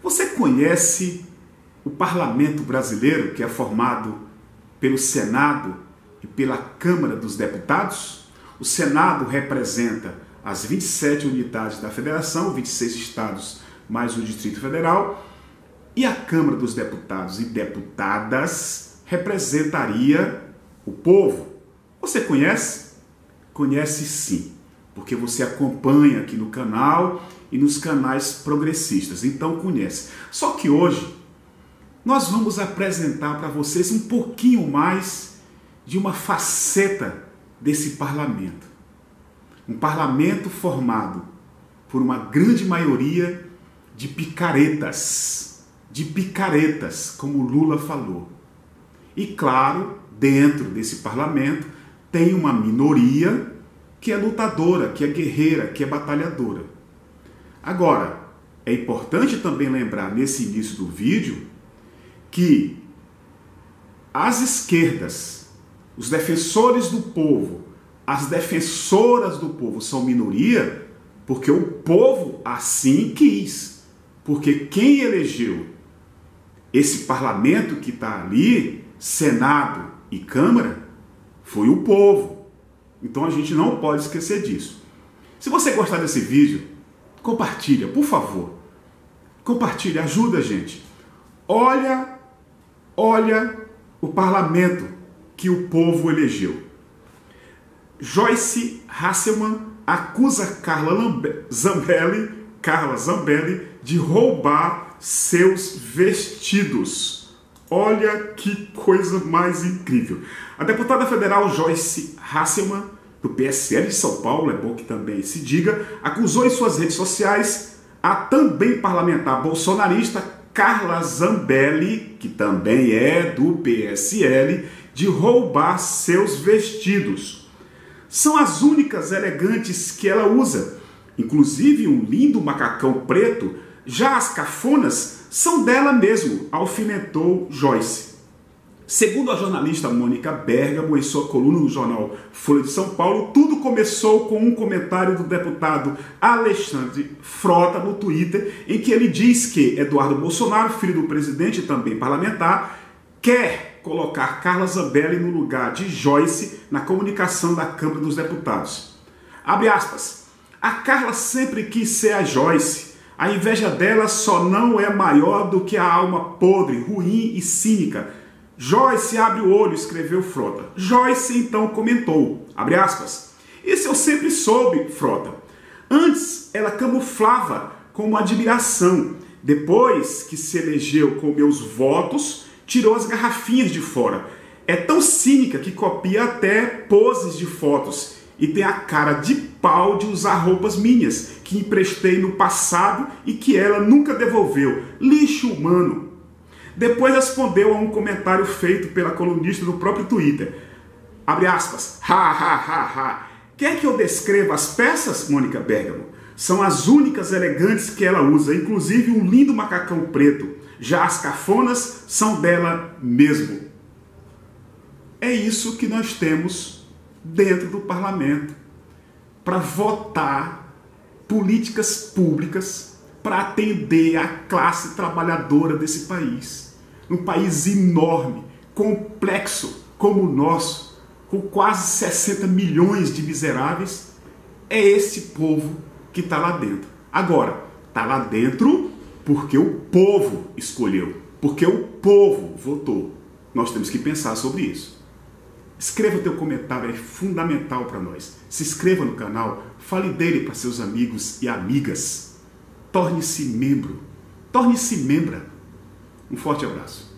Você conhece o parlamento brasileiro, que é formado pelo Senado e pela Câmara dos Deputados? O Senado representa as 27 unidades da Federação, 26 estados mais o Distrito Federal, e a Câmara dos Deputados e Deputadas representaria o povo. Você conhece? Conhece sim, porque você acompanha aqui no canal e nos canais progressistas, então conhece. Só que hoje nós vamos apresentar para vocês um pouquinho mais de uma faceta desse parlamento. Um parlamento formado por uma grande maioria de picaretas, como Lula falou. E claro, dentro desse parlamento tem uma minoria que é lutadora, que é guerreira, que é batalhadora. Agora, é importante também lembrar nesse início do vídeo que as esquerdas, os defensores do povo, as defensoras do povo são minoria porque o povo assim quis. Porque quem elegeu esse parlamento que está ali, Senado e Câmara, foi o povo. Então a gente não pode esquecer disso. Se você gostar desse vídeo, compartilha, por favor. Compartilha, ajuda a gente. Olha o parlamento que o povo elegeu. Joyce Hasselmann acusa Carla Zambelli de roubar seus vestidos. Olha que coisa mais incrível. A deputada federal Joyce Hasselmann, do PSL de São Paulo, é bom que também se diga, acusou em suas redes sociais a também parlamentar bolsonarista Carla Zambelli, que também é do PSL, de roubar seus vestidos. São as únicas elegantes que ela usa, inclusive um lindo macacão preto. Já as cafonas são dela mesmo, alfinetou Joyce. Segundo a jornalista Mônica Bergamo, em sua coluna no jornal Folha de São Paulo, tudo começou com um comentário do deputado Alexandre Frota no Twitter, em que ele diz que Eduardo Bolsonaro, filho do presidente e também parlamentar, quer colocar Carla Zambelli no lugar de Joyce na comunicação da Câmara dos Deputados. Abre aspas. A Carla sempre quis ser a Joyce. A inveja dela só não é maior do que a alma podre, ruim e cínica. Joyce abre o olho, escreveu Frota. Joyce então comentou, abre aspas. Isso eu sempre soube, Frota. Antes ela camuflava como admiração. Depois que se elegeu com meus votos, tirou as garrafinhas de fora. É tão cínica que copia até poses de fotos e tem a cara de pau de usar roupas minhas que emprestei no passado e que ela nunca devolveu. Lixo humano. Depois respondeu a um comentário feito pela colunista no próprio Twitter. Abre aspas. Quer que eu descreva as peças, Mônica Bergamo? São as únicas elegantes que ela usa, inclusive um lindo macacão preto. Já as cafonas são dela mesmo. É isso que nós temos dentro do parlamento para votar políticas públicas para atender a classe trabalhadora desse país. Um país enorme, complexo como o nosso, com quase 60 milhões de miseráveis, é esse povo que está lá dentro. Agora, está lá dentro porque o povo escolheu, porque o povo votou. Nós temos que pensar sobre isso. Escreva o teu comentário, é fundamental para nós. Se inscreva no canal, fale dele para seus amigos e amigas. Torne-se membro, torne-se membra. Um forte abraço.